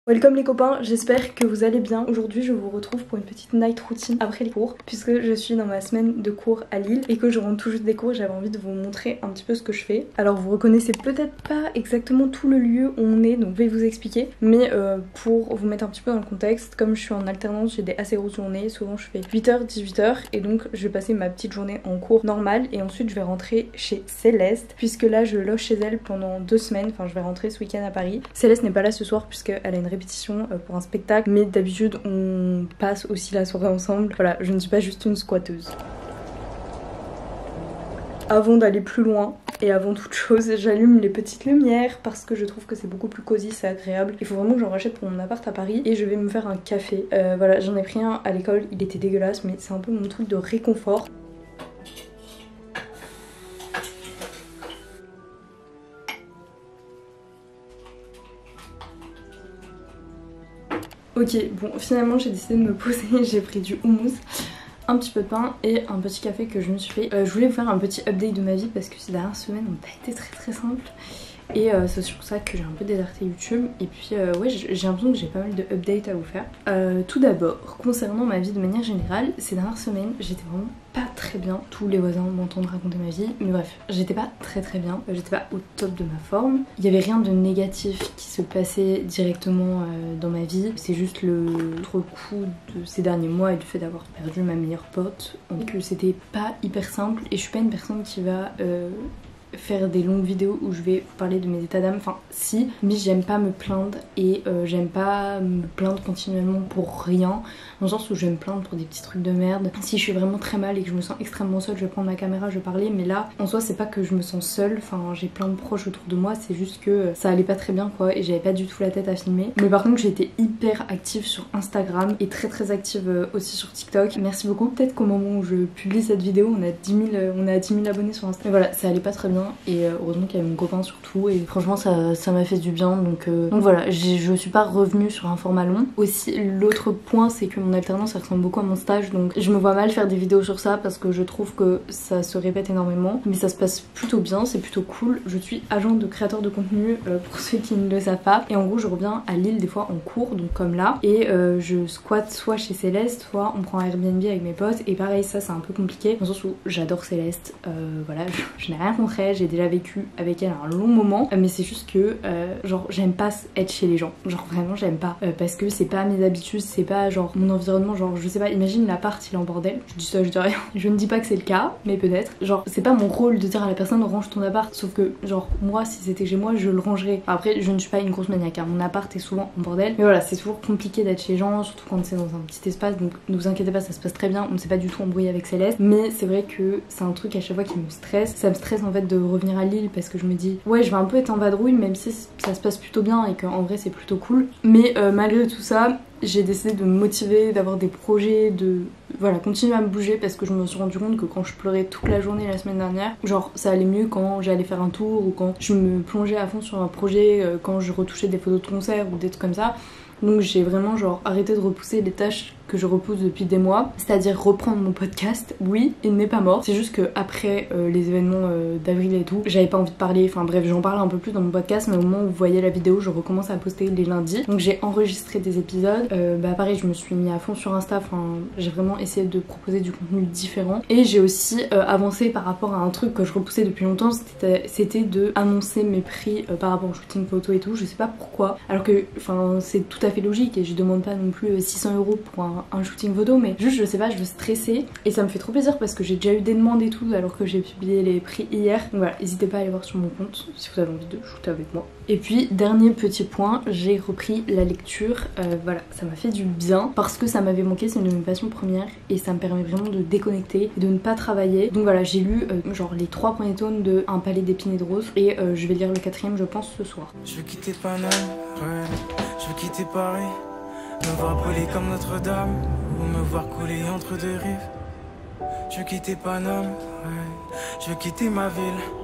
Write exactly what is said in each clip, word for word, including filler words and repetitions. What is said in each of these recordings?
Welcome les copains, j'espère que vous allez bien. Aujourd'hui je vous retrouve pour une petite night routine après les cours, puisque je suis dans ma semaine de cours à Lille et que je rentre tout juste des cours et j'avais envie de vous montrer un petit peu ce que je fais. Alors vous reconnaissez peut-être pas exactement tout le lieu où on est, donc je vais vous expliquer, mais euh, pour vous mettre un petit peu dans le contexte, comme je suis en alternance, j'ai des assez grosses journées, souvent je fais huit heures dix-huit heures et donc je vais passer ma petite journée en cours normal et ensuite je vais rentrer chez Céleste, puisque là je loge chez elle pendant deux semaines, enfin je vais rentrer ce week-end à Paris. Céleste n'est pas là ce soir puisqu'elle a une répétition pour un spectacle, mais d'habitude on passe aussi la soirée ensemble. Voilà, je ne suis pas juste une squatteuse. Avant d'aller plus loin et avant toute chose, j'allume les petites lumières parce que je trouve que c'est beaucoup plus cosy, c'est agréable. Il faut vraiment que j'en rachète pour mon appart à Paris et je vais me faire un café. Euh, voilà, j'en ai pris un à l'école, il était dégueulasse, mais c'est un peu mon truc de réconfort. Ok, bon, finalement j'ai décidé de me poser, j'ai pris du houmous, un petit peu de pain et un petit café que je me suis fait. Euh, je voulais vous faire un petit update de ma vie parce que ces dernières semaines n'ont pas été très très simples. Et euh, c'est pour ça que j'ai un peu déserté YouTube. Et puis euh, ouais, j'ai l'impression que j'ai pas mal de updates à vous faire. Euh, tout d'abord, concernant ma vie de manière générale, ces dernières semaines, j'étais vraiment pas très bien. Tous les voisins m'entendent raconter ma vie. Mais bref, j'étais pas très très bien. J'étais pas au top de ma forme. Il y avait rien de négatif qui se passait directement euh, dans ma vie. C'est juste le contre-coup de ces derniers mois et du fait d'avoir perdu ma meilleure pote. Donc c'était pas hyper simple. Et je suis pas une personne qui va... Euh, faire des longues vidéos où je vais vous parler de mes états d'âme, enfin si, mais j'aime pas me plaindre et euh, j'aime pas me plaindre continuellement pour rien, dans le sens où je vais me plaindre pour des petits trucs de merde. Si je suis vraiment très mal et que je me sens extrêmement seule, je vais prendre ma caméra, je vais parler, mais là en soi c'est pas que je me sens seule, enfin j'ai plein de proches autour de moi, c'est juste que ça allait pas très bien quoi et j'avais pas du tout la tête à filmer. Mais par contre j'étais hyper active sur Instagram et très très active aussi sur TikTok. Merci beaucoup. Peut-être qu'au moment où je publie cette vidéo on a dix mille, on est à dix mille abonnés sur Instagram. Mais voilà, ça allait pas très bien et euh, heureusement qu'il y avait mon copain surtout et franchement ça ça m'a fait du bien donc, euh, donc voilà, je suis pas revenue sur un format long. Aussi l'autre point c'est que mon alternance ça ressemble beaucoup à mon stage, donc je me vois mal faire des vidéos sur ça parce que je trouve que ça se répète énormément, mais ça se passe plutôt bien, c'est plutôt cool. Je suis agent de créateur de contenu euh, pour ceux qui ne le savent pas, et en gros je reviens à Lille des fois en cours, donc comme là, et euh, je squatte soit chez Céleste, soit on prend un Airbnb avec mes potes, et pareil ça c'est un peu compliqué dans le sens où j'adore Céleste, euh, voilà, je, je n'ai rien contre elle, j'ai déjà vécu avec elle un long moment, mais c'est juste que euh, genre j'aime pas être chez les gens, genre vraiment j'aime pas, euh, parce que c'est pas mes habitudes, c'est pas genre mon environnement, genre je sais pas, imagine l'appart il est en bordel, je dis ça je dis rien, je ne dis pas que c'est le cas, mais peut-être, genre c'est pas mon rôle de dire à la personne range ton appart, sauf que genre moi si c'était chez moi je le rangerais. Après je ne suis pas une grosse maniaque, hein. Mon appart est souvent en bordel, mais voilà c'est toujours compliqué d'être chez les gens, surtout quand c'est dans un petit espace, donc ne vous inquiétez pas ça se passe très bien, on ne s'est pas du tout embrouillé avec Céleste, mais c'est vrai que c'est un truc à chaque fois qui me stresse, ça me stresse en fait de revenir à Lille parce que je me dis ouais je vais un peu être en vadrouille même si ça se passe plutôt bien et qu'en vrai c'est plutôt cool, mais euh, malgré tout ça j'ai décidé de me motiver, d'avoir des projets, de voilà, continuer à me bouger parce que je me suis rendu compte que quand je pleurais toute la journée la semaine dernière, genre ça allait mieux quand j'allais faire un tour ou quand je me plongeais à fond sur un projet, euh, quand je retouchais des photos de concert ou des trucs comme ça. Donc j'ai vraiment genre arrêté de repousser les tâches que je repousse depuis des mois, c'est-à-dire reprendre mon podcast. Oui, il n'est pas mort, c'est juste que après euh, les événements euh, d'avril et tout, j'avais pas envie de parler, enfin bref j'en parle un peu plus dans mon podcast, mais au moment où vous voyez la vidéo je recommence à poster les lundis, donc j'ai enregistré des épisodes, euh, bah pareil je me suis mis à fond sur Insta, enfin j'ai vraiment essayé de proposer du contenu différent, et j'ai aussi euh, avancé par rapport à un truc que je repoussais depuis longtemps, c'était de annoncer mes prix euh, par rapport au shooting photo et tout, je sais pas pourquoi, alors que enfin c'est tout à fait logique et je demande pas non plus six cents euros pour un un shooting photo, mais juste je sais pas, je veux stresser et ça me fait trop plaisir parce que j'ai déjà eu des demandes et tout alors que j'ai publié les prix hier, donc voilà, n'hésitez pas à aller voir sur mon compte si vous avez envie de shooter avec moi. Et puis dernier petit point, j'ai repris la lecture, euh, voilà, ça m'a fait du bien parce que ça m'avait manqué, c'est une de mes passions premières et ça me permet vraiment de déconnecter et de ne pas travailler. Donc voilà, j'ai lu euh, genre les trois premiers tomes de Un palais d'épines et de roses et euh, je vais lire le quatrième je pense ce soir. Je veux quitter Paname, ouais. Je veux quitter Paris, me voir brûler comme Notre-Dame, ou me voir couler entre deux rives. Je veux quitter Paname, ouais. Je veux quitter ma ville,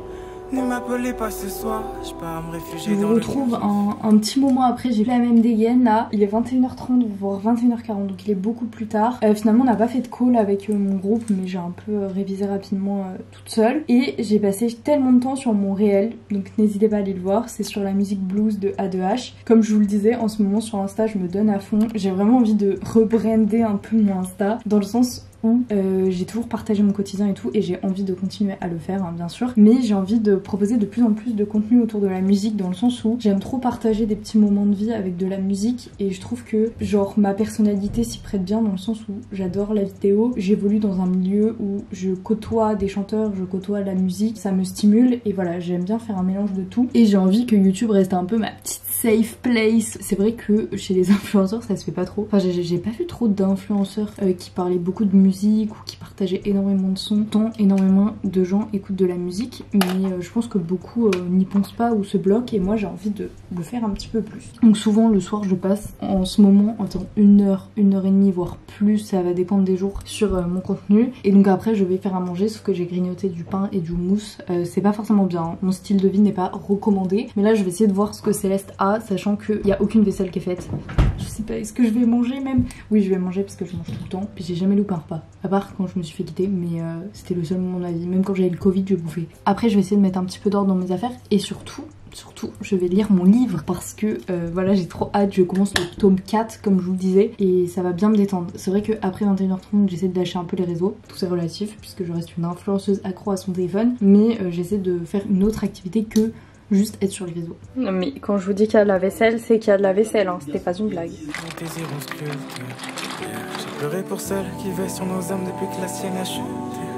Ne m'appelez pas ce soir, je pars me réfugier Je dans vous le retrouve un, un petit moment après, j'ai fait la même dégaine là. Il est vingt et une heures trente voire vingt et une heures quarante, donc il est beaucoup plus tard. Euh, finalement on n'a pas fait de call avec euh, mon groupe, mais j'ai un peu euh, révisé rapidement euh, toute seule. Et j'ai passé tellement de temps sur mon réel, donc n'hésitez pas à aller le voir. C'est sur la musique blues de A deux H. Comme je vous le disais, en ce moment sur Insta je me donne à fond. J'ai vraiment envie de rebrander un peu mon Insta, dans le sens où euh, j'ai toujours partagé mon quotidien et tout, et j'ai envie de continuer à le faire hein, bien sûr, mais j'ai envie de proposer de plus en plus de contenu autour de la musique, dans le sens où j'aime trop partager des petits moments de vie avec de la musique, et je trouve que genre ma personnalité s'y prête bien, dans le sens où j'adore la vidéo, j'évolue dans un milieu où je côtoie des chanteurs, je côtoie la musique, ça me stimule, et voilà, j'aime bien faire un mélange de tout, et j'ai envie que YouTube reste un peu ma petite safe place. C'est vrai que chez les influenceurs ça se fait pas trop, enfin j'ai pas vu trop d'influenceurs euh, qui parlaient beaucoup de musique ou qui partageaient énormément de sons, tant énormément de gens écoutent de la musique, mais euh, je pense que beaucoup euh, n'y pensent pas ou se bloquent, et moi j'ai envie de le faire un petit peu plus. Donc souvent le soir je passe en ce moment environ une heure, une heure et demie voire plus, ça va dépendre des jours, sur euh, mon contenu, et donc après je vais faire à manger, sauf que j'ai grignoté du pain et du mousse, euh, c'est pas forcément bien, hein. Mon style de vie n'est pas recommandé, mais là je vais essayer de voir ce que Céleste a, sachant qu'il n'y a aucune vaisselle qui est faite. Je sais pas, est-ce que je vais manger même? Oui, je vais manger parce que je mange tout le temps, puis j'ai jamais loupé un repas, à part quand je me suis fait quitter, mais euh, c'était le seul moment de ma vie, même quand j'avais le Covid je bouffais. Après je vais essayer de mettre un petit peu d'ordre dans mes affaires, et surtout surtout je vais lire mon livre, parce que euh, voilà, j'ai trop hâte, je commence le tome quatre comme je vous le disais, et ça va bien me détendre. C'est vrai qu'après vingt et une heures trente j'essaie de lâcher un peu les réseaux, tout c'est relatif puisque je reste une influenceuse accro à son téléphone, mais euh, j'essaie de faire une autre activité que juste être sur les réseaux. Non mais quand je vous dis qu'il y a de la vaisselle, c'est qu'il y a de la vaisselle, hein. C'était pas une blague. J'ai pleuré pour celle qui veille sur nos âmes depuis que la sienne a chuté.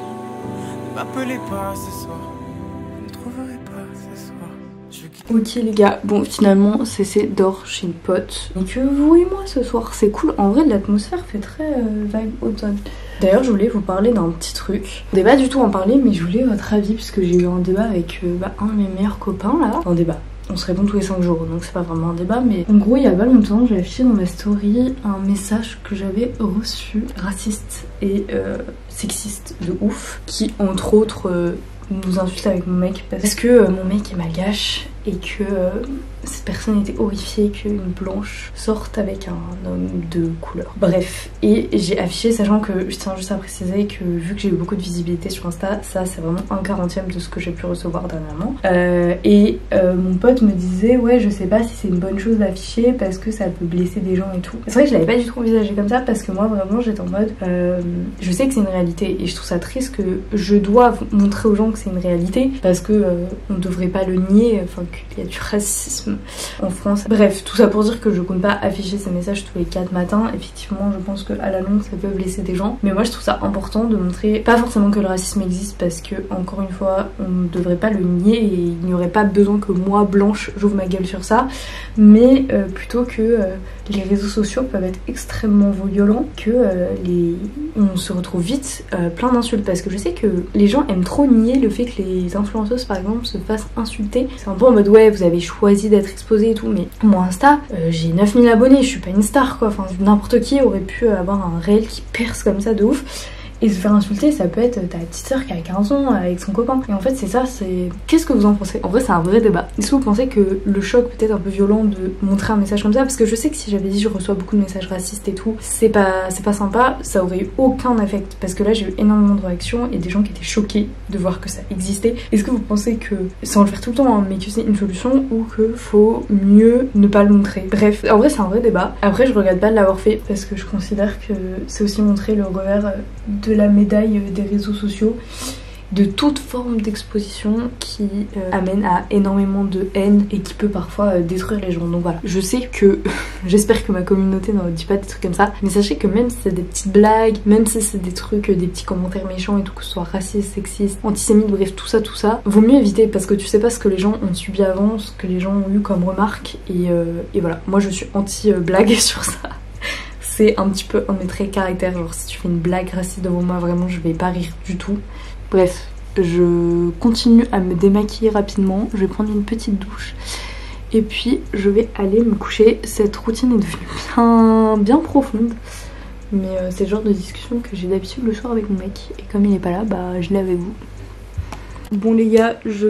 Ne m'appelez pas ce soir, vous ne trouverez pas ce soir. Je... Ok les gars, bon finalement Cécé dort chez une pote. Donc euh, vous et moi ce soir, c'est cool. En vrai l'atmosphère fait très euh, vibe automne. D'ailleurs je voulais vous parler d'un petit truc. Je voulais pas du tout en parler, mais je voulais votre avis puisque j'ai eu un débat avec euh, bah, un de mes meilleurs copains là. Un débat. On se répond tous les cinq jours, donc c'est pas vraiment un débat, mais en gros il y a pas longtemps j'ai affiché dans ma story un message que j'avais reçu, raciste et euh, sexiste de ouf, qui entre autres euh, nous insulte avec mon mec parce que euh, mon mec est malgache et que euh, cette personne était horrifiée qu'une blanche sorte avec un homme de couleur. Bref, et j'ai affiché, sachant que je tiens juste à préciser que vu que j'ai eu beaucoup de visibilité sur Insta, ça c'est vraiment un quarantième de ce que j'ai pu recevoir dernièrement. Euh, et euh, mon pote me disait ouais je sais pas si c'est une bonne chose d'afficher parce que ça peut blesser des gens et tout. C'est vrai que je l'avais pas du tout envisagé comme ça, parce que moi vraiment j'étais en mode euh, je sais que c'est une réalité et je trouve ça triste que je dois montrer aux gens que c'est une réalité, parce que euh, on devrait pas le nier, enfin qu'il y a du racisme en France. Bref, tout ça pour dire que je compte pas afficher ces messages tous les quatre matins. Effectivement, je pense qu'à la longue ça peut blesser des gens, mais moi je trouve ça important de montrer, pas forcément que le racisme existe, parce que encore une fois on ne devrait pas le nier et il n'y aurait pas besoin que moi blanche j'ouvre ma gueule sur ça, mais euh, plutôt que euh, les réseaux sociaux peuvent être extrêmement violents, que euh, les... on se retrouve vite euh, plein d'insultes, parce que je sais que les gens aiment trop nier le fait que les influenceuses par exemple se fassent insulter. C'est un peu en mode ouais vous avez choisi d'être exposé et tout, mais moi Insta euh, j'ai neuf mille abonnés, je suis pas une star quoi, enfin n'importe qui aurait pu avoir un réel qui perce comme ça de ouf. Et se faire insulter, ça peut être ta petite soeur qui a quinze ans avec son copain. Et en fait c'est ça, c'est... Qu'est-ce que vous en pensez? En vrai c'est un vrai débat. Est-ce que vous pensez que le choc peut être un peu violent de montrer un message comme ça? Parce que je sais que si j'avais dit je reçois beaucoup de messages racistes et tout, c'est pas, c'est pas sympa, ça aurait eu aucun affect. Parce que là j'ai eu énormément de réactions et des gens qui étaient choqués de voir que ça existait. Est-ce que vous pensez que, sans le faire tout le temps, hein, mais que c'est une solution, ou que faut mieux ne pas le montrer? Bref, en vrai c'est un vrai débat. Après je regrette pas de l'avoir fait, parce que je considère que c'est aussi montrer le revers de la médaille des réseaux sociaux, de toute forme d'exposition qui euh, amène à énormément de haine et qui peut parfois euh, détruire les gens. Donc voilà, je sais que j'espère que ma communauté n'en dit pas des trucs comme ça, mais sachez que même si c'est des petites blagues, même si c'est des trucs, des petits commentaires méchants et tout, que ce soit raciste, sexiste, antisémite, bref tout ça tout ça, vaut mieux éviter, parce que tu sais pas ce que les gens ont subi avant, ce que les gens ont eu comme remarques, et, euh, et voilà, moi je suis anti blague sur ça. C'est un petit peu un de mes traits de caractère, genre si tu fais une blague raciste devant moi, vraiment je vais pas rire du tout. Bref, je continue à me démaquiller rapidement, je vais prendre une petite douche et puis je vais aller me coucher. Cette routine est devenue bien, bien profonde, mais euh, c'est le genre de discussion que j'ai d'habitude le soir avec mon mec, et comme il est pas là, bah je l'ai avec vous. Bon les gars, je vais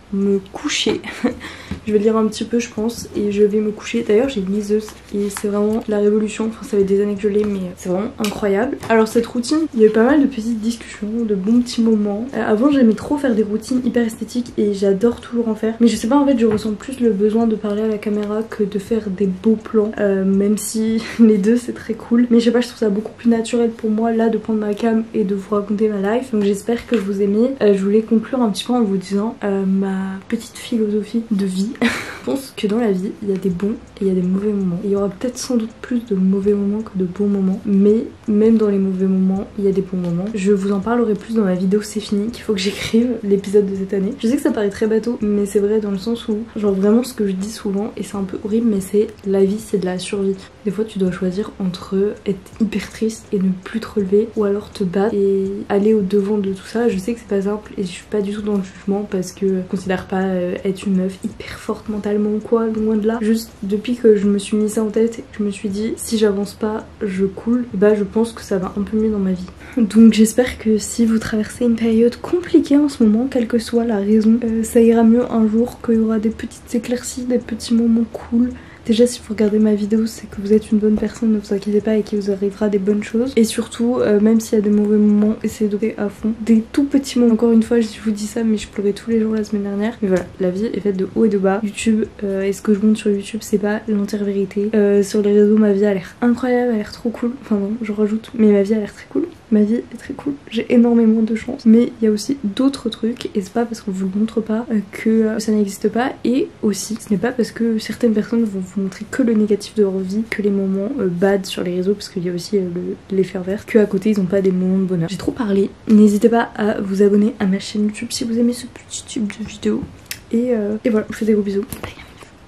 me coucher. Je vais lire un petit peu je pense et je vais me coucher. D'ailleurs j'ai une liseuse et c'est vraiment la révolution. Enfin ça fait des années que je l'ai mais c'est vraiment incroyable. Alors cette routine, il y a eu pas mal de petites discussions, de bons petits moments. Euh, avant j'aimais trop faire des routines hyper esthétiques et j'adore toujours en faire. Mais je sais pas, en fait je ressens plus le besoin de parler à la caméra que de faire des beaux plans. Euh, même si les deux c'est très cool. Mais je sais pas, je trouve ça beaucoup plus naturel pour moi là de prendre ma cam et de vous raconter ma life. Donc j'espère que vous aimez. Euh, je voulais conclure un petit peu en vous disant euh, ma petite philosophie de vie. Je pense que dans la vie il y a des bons et il y a des mauvais moments. Il y aura peut-être sans doute plus de mauvais moments que de bons moments, mais même dans les mauvais moments il y a des bons moments. Je vous en parlerai plus dans ma vidéo c'est fini qu'il faut que j'écrive l'épisode de cette année. Je sais que ça paraît très bateau mais c'est vrai dans le sens où genre vraiment ce que je dis souvent et c'est un peu horrible mais c'est la vie c'est de la survie. Des fois tu dois choisir entre être hyper triste et ne plus te relever ou alors te battre et aller au devant de tout ça. Je sais que c'est pas simple et je suis pas du tout dans le jugement parce que je considère pas euh, être une meuf hyper forte mentalement ou quoi, loin de là. Juste depuis que je me suis mis ça en tête, je me suis dit si j'avance pas je coule, et bah je pense que ça va un peu mieux dans ma vie. Donc j'espère que si vous traversez une période compliquée en ce moment, quelle que soit la raison, euh, ça ira mieux un jour, qu'il y aura des petites éclaircies, des petits moments cool. Déjà si vous regardez ma vidéo c'est que vous êtes une bonne personne, ne vous inquiétez pas et qu'il vous arrivera des bonnes choses. Et surtout euh, même s'il y a des mauvais moments, essayez de à fond. Des tout petits moments, encore une fois je vous dis ça mais je pleurais tous les jours la semaine dernière. Mais voilà, la vie est faite de haut et de bas. YouTube euh, et ce que je montre sur YouTube c'est pas l'entière vérité. Euh, sur les réseaux ma vie a l'air incroyable, elle a l'air trop cool. Enfin bon je rajoute mais ma vie a l'air très cool. Ma vie est très cool, j'ai énormément de chance, mais il y a aussi d'autres trucs et c'est pas parce qu'on vous le montre pas euh, que euh, ça n'existe pas. Et aussi ce n'est pas parce que certaines personnes vont vous montrer que le négatif de leur vie, que les moments euh, bad sur les réseaux, parce qu'il y a aussi euh, l'effet inverse, que à côté ils ont pas des moments de bonheur. J'ai trop parlé, n'hésitez pas à vous abonner à ma chaîne YouTube si vous aimez ce petit type de vidéo et, euh, et voilà, je vous fais des gros bisous. Bye.